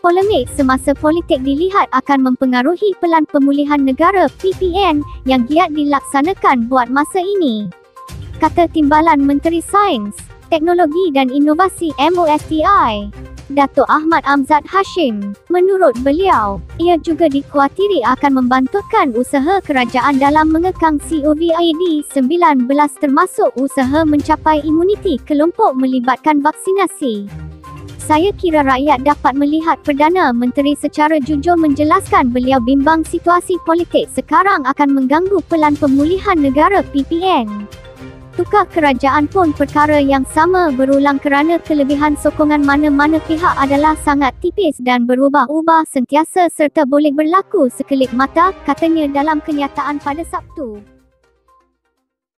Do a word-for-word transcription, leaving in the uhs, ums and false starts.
Polemik semasa politik dilihat akan mempengaruhi pelan pemulihan negara P P N yang giat dilaksanakan buat masa ini, kata Timbalan Menteri Sains, Teknologi dan Inovasi M O F T I, Datuk Ahmad Amzad Hashim. Menurut beliau, ia juga dikhawatiri akan membantutkan usaha kerajaan dalam mengekang COVID sembilan belas termasuk usaha mencapai imuniti kelompok melibatkan vaksinasi. Saya kira rakyat dapat melihat Perdana Menteri secara jujur menjelaskan beliau bimbang situasi politik sekarang akan mengganggu pelan pemulihan negara P P N. Tukar kerajaan pun perkara yang sama berulang kerana kelebihan sokongan mana-mana pihak adalah sangat tipis dan berubah-ubah sentiasa serta boleh berlaku sekelip mata, katanya dalam kenyataan pada Sabtu.